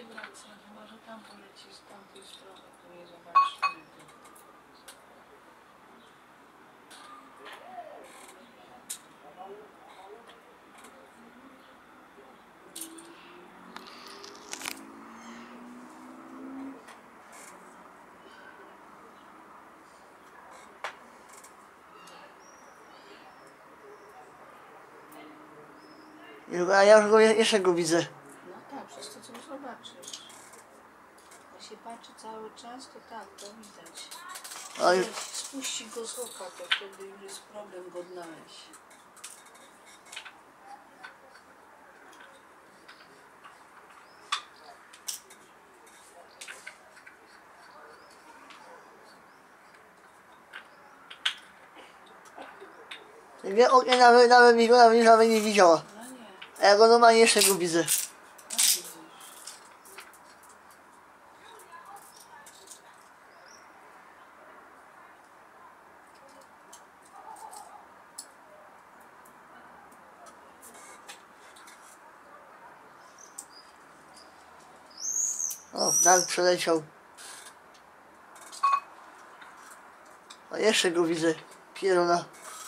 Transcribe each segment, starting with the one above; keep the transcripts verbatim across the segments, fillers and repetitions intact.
się wraca, chyba że tam poleci z tamtej strony, to nie zobaczymy. A ja już go, jeszcze go widzę. No tak, przez to co zobaczysz. Jak się patrzy cały czas, to tak, to widać. Ale Jak spuści go z oka, to wtedy już jest problem go odnaleźć. dwie okna nawet, nawet, mi go nawet, nawet nie widziała. No nie, A ja go normalnie jeszcze go widzę. no widzisz. O, tak przeleciał. A jeszcze go widzę. Pieruna.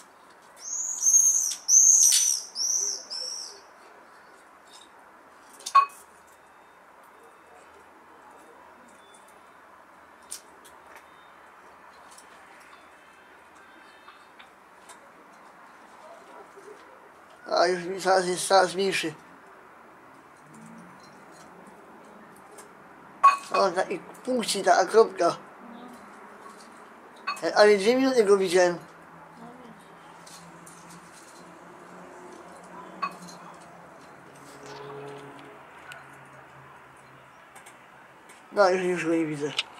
A już teraz jest coraz mniejszy. O, taki punkcik, taka kropka. Ale dwie minuty go widziałem. No, już, już go nie widzę.